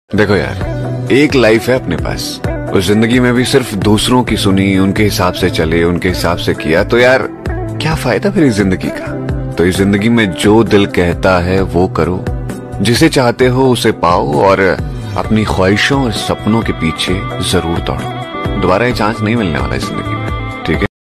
देखो यार, एक लाइफ है अपने पास। उस जिंदगी में भी सिर्फ दूसरों की सुनी, उनके हिसाब से चले, उनके हिसाब से किया तो यार क्या फायदा फिर इस जिंदगी का। तो इस जिंदगी में जो दिल कहता है वो करो, जिसे चाहते हो उसे पाओ और अपनी ख्वाहिशों और सपनों के पीछे जरूर दौड़ो। दोबारा ये चांस नहीं मिलने वाला इस जिंदगी में। ठीक है।